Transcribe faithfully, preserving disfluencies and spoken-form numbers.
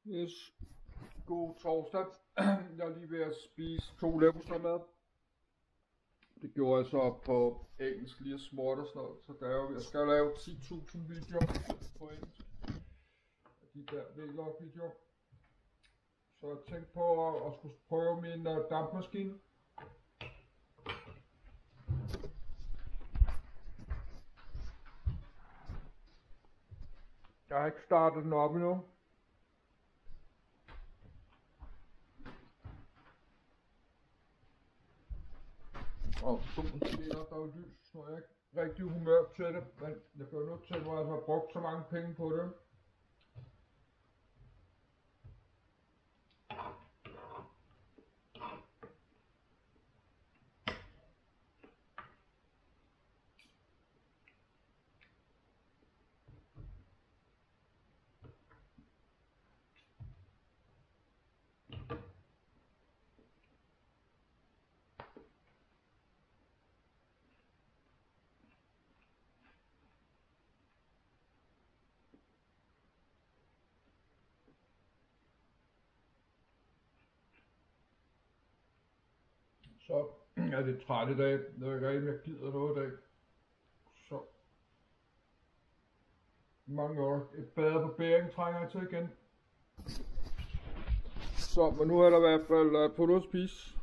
Yes. God torsdag. Jeg er lige ved at spise to leverpostejmad. Det gjorde jeg så på engelsk, lige smurt og sådan noget. Så der er jo, jeg skal lave ti tusind videoer på engelsk. De der vlog videoer. Så jeg tænkte på at, at skulle prøve min uh, dampmaskine. Jeg har ikke startet den op endnu. Og solen skinner, der er jo lys, så jeg er ikke rigtig humør til det, men jeg bliver nødt til, hvor jeg har brugt så mange penge på det. Så er det træt i dag. Jeg ved ikke rigtig, om jeg gider noget i dag. Så mange år. Et bad på bæring trænger jeg til igen. Så, men nu er der i hvert fald på noget at spise.